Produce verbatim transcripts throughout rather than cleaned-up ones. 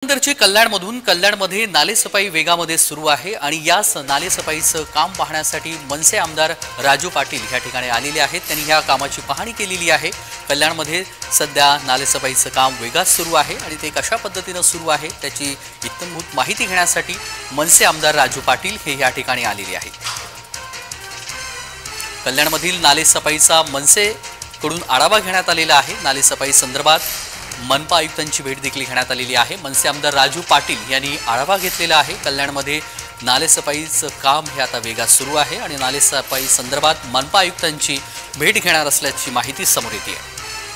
त्यानंतरची कल्याणमधून कल्याणमध्ये नालेसफाई वेगामध्ये सुरू आहे आणि याच नालेसफाईचं काम पाहण्यासाठी मनसे आमदार राजू पाटील या ठिकाणी आलेले आहेत। त्यांनी या कामाची पाहणी केलेली आहे। कल्याणमध्ये सध्या नालेसफाईचं काम वेगात सुरू आहे आणि ते कशा पद्धतीने सुरू आहे त्याची इत्तमभूत माहिती घेण्यासाठी मनसे आमदार राजू पाटील हे या ठिकाणी आलेले आहेत। कल्याणमधील नालेसफाईचा मनसे कडून आढावा घेण्यात आलेला आहे। नालेसफाई संदर्भात मनपा आयुक्तांची भेट देखील घेण्यात आलेली आहे। मनसे आमदार राजू पाटील यांनी आढावा घेतलेला आहे। कल्याणमध्ये नालेसफाईचं काम हे आता वेगात सुरू आहे आणि नालेसफाई संदर्भात मनपा आयुक्तांची भेट घेणार असल्याची माहिती समोर येते आहे।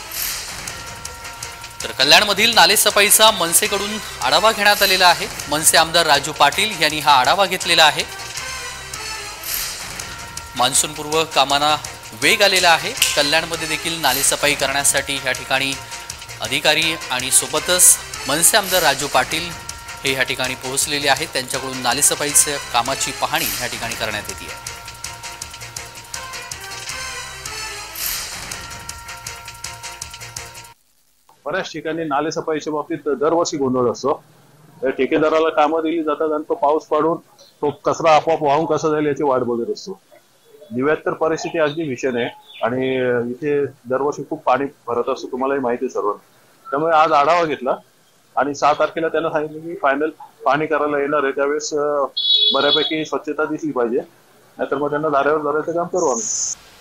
तर कल्याणमधील नालेसफाईचा मनसेकडून आढावा घेण्यात आलेला आहे। मनसे आमदार राजू पाटील यांनी हा आढावा घेतलेला आहे। मान्सूनपूर्व कामांना वेग आलेला आहे। कल्याणमध्ये देखील नालेसफाई करण्यासाठी या ठिकाणी अधिकारी आणि सोबतच मनसे आमदार राजू पाटील हे या ठिकाणी पोहोचलेले आहेत। त्यांच्याकडून नालेसफाईच्या कामाची पाहणी या ठिकाणी करण्यात येते आहे। बऱ्याच ठिकाणी नालेसफाईच्या बाबतीत दरवर्षी गोंधळ असतो। ठेकेदाराला कामं दिली जातात आणि तो पाऊस पाडून तो कचरा आपोआप वाहून कसा जाईल याची वाट बघत असतो। निव्यात तर परिस्थिती अगदी भीषण आहे आणि इथे दरवर्षी खूप पाणी भरत असतं, तुम्हालाही माहिती आहे सर्व। त्यामुळे आज आढावा घेतला आणि सहा तारखेला त्यांना सांगितलं की फायनल पाणी करायला येणार आहे, त्यावेळेस बऱ्यापैकी स्वच्छता दिसली पाहिजे, नाहीतर मग त्यांना धाऱ्यावर धरायचं काम करू आम्ही।